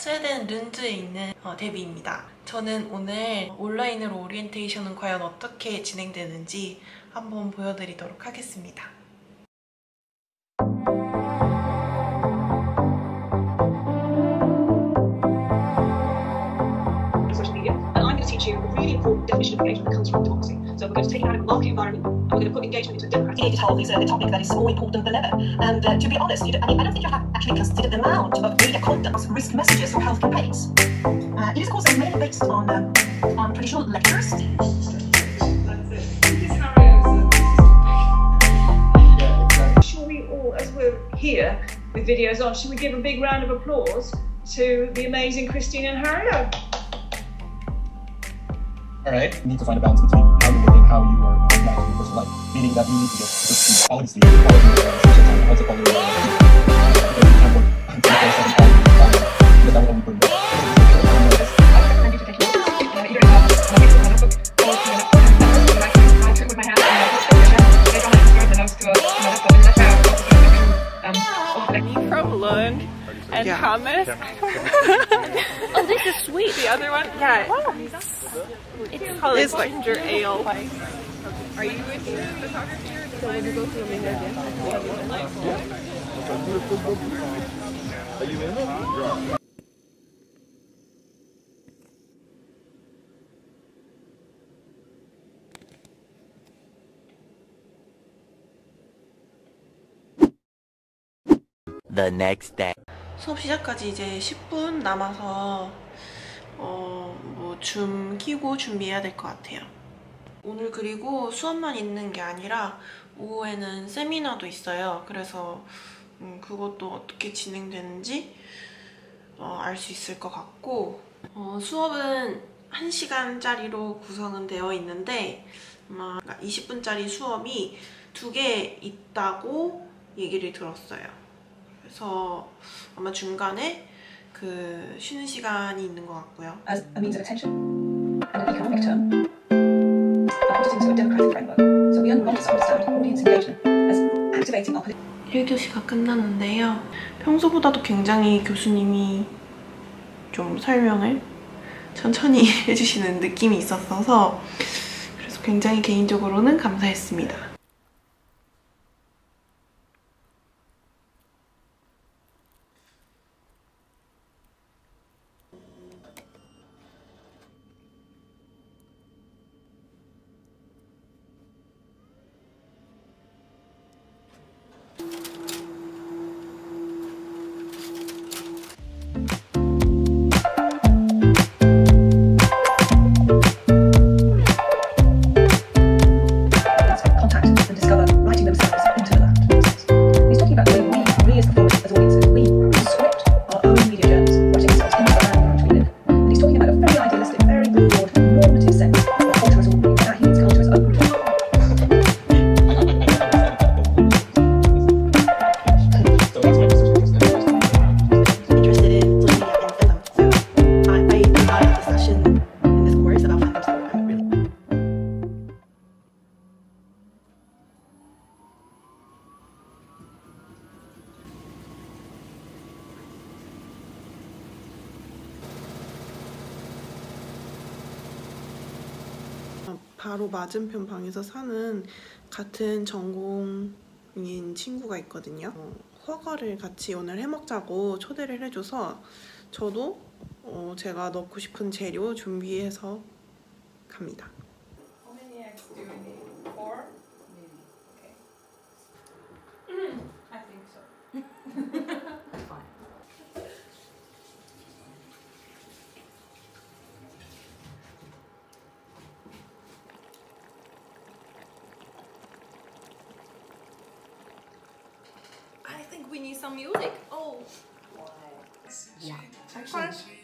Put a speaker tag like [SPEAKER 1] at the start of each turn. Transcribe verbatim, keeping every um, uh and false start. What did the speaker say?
[SPEAKER 1] 스웨덴 룬즈에 있는 어, 데뷔입니다. 저는 오늘 온라인으로 오리엔테이션은 과연 어떻게 진행되는지 한번 보여드리도록 하겠습니다.
[SPEAKER 2] You a really important definition of engagement that comes from democracy. So we're going to take it out of a market environment and we're going to put engagement into a democratic. Digital is a topic that is more important than ever. And uh, to be honest, you don't, I mean, I don't think you have actually considered the amount of media content, risk messages for health campaigns. Uh, it is, of course, mainly based on uh, on traditional lectures. That's it. This is Harry. Shall we all, as we're here with videos on, should we give a big round of applause to the amazing Christine and Harry?
[SPEAKER 3] Alright, you need to find a balance between how you work and how you are uh, managing your personal life. Meaning that you need to get the quality sleep, quality uh, social time, also quality uh, because you can't work twenty-four seven all the time, because that will only burn you. I recommend you to take notes, uh, either in a notebook or to a notebook. I trick with my hand and later on I transfer the notes to a notebook, and that's how I also do um,
[SPEAKER 4] from Lund and
[SPEAKER 1] yeah.
[SPEAKER 4] hummus. Oh, this is sweet. The other one? Yeah. Oh. It's called it's like ginger ale. Are you into photography or so when you go to the main again? Are you in?
[SPEAKER 5] The next day.
[SPEAKER 1] 수업 시작까지 이제 십 분 남아서 어, 뭐 줌 키고 준비해야 될 것 같아요. 오늘 그리고 수업만 있는 게 아니라 오후에는 세미나도 있어요. 그래서 음, 그것도 어떻게 진행되는지 어, 알 수 있을 것 같고 어, 수업은 한 시간짜리로 구성은 되어 있는데 아마 이십 분짜리 수업이 두 개 있다고 얘기를 들었어요. 그래서 아마 중간에 그 쉬는 시간이 있는 것 같고요.
[SPEAKER 2] As a means of attention and an economic term, and put it into a democratic framework. So we want to understand audience engagement as activating our.
[SPEAKER 1] 일 교시가 끝났는데요. 평소보다도 굉장히 교수님이 좀 설명을 천천히 해주시는 느낌이 있었어서 그래서 굉장히 개인적으로는 감사했습니다. 바로 맞은편 방에서 사는 같은 전공인 친구가 있거든요. 어, 허거를 같이 오늘 해먹자고 초대를 해줘서 저도 어, 제가 넣고 싶은 재료 준비해서 갑니다.
[SPEAKER 4] How many eggs do you need? Four? Maybe. Okay. I think so. That's fine. I think we need some music. Oh. Yeah. Actually.